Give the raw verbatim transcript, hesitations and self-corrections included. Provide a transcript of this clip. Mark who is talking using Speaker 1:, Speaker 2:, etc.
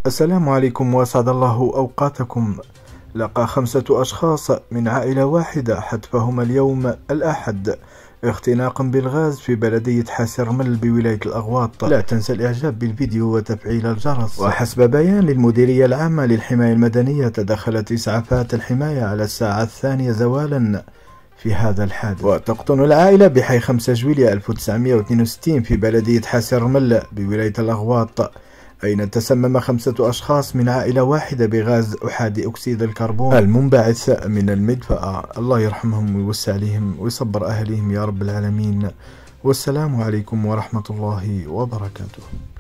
Speaker 1: السلام عليكم وأسعد الله أوقاتكم. لقى خمسة أشخاص من عائلة واحدة حتفهم اليوم الأحد اختناقا بالغاز في بلدية حاسرمل بولاية الأغواط. لا تنسى الإعجاب بالفيديو وتفعيل الجرس. وحسب بيان للمديرية العامة للحماية المدنية، تدخلت إسعافات الحماية على الساعة الثانية زوالا في هذا الحادث. وتقطن العائلة بحي خمسة جويلية ألف وتسعمائة واثنين وستين في بلدية حاسرمل بولاية الأغواط، أين تسمم خمسة أشخاص من عائلة واحدة بغاز أحادي أكسيد الكربون المنبعث من المدفأة. الله يرحمهم ويوسع عليهم ويصبر أهليهم يا رب العالمين. والسلام عليكم ورحمة الله وبركاته.